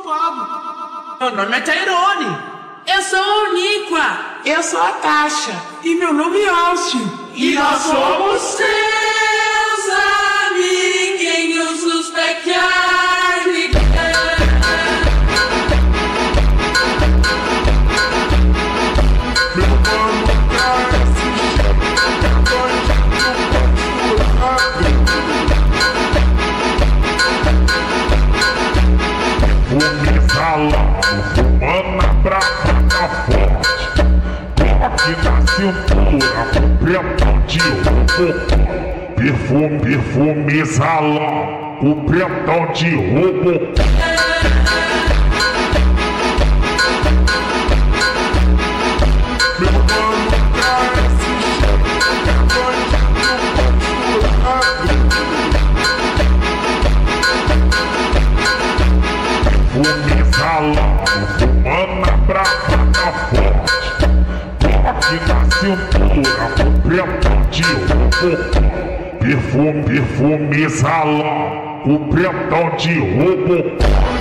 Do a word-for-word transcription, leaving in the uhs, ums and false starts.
safado. Meu nome é Tairone. Eu sou a Uniqua. Eu sou a Tasha. E meu nome é Austin. E nós somos seus amiguinhos dos Backyard. Meu mano tá assistindo. Vou me salando, fumando na brava da forte. Toque na cintura, com pretão de robô. Perfume, perfume exalando, com pretão de robô. Meu mano tá Perfume exalando, fumando na brava da forte. Toque na cintura, com pretão de robô. Perfume, perfume exalando, com pretão de robô.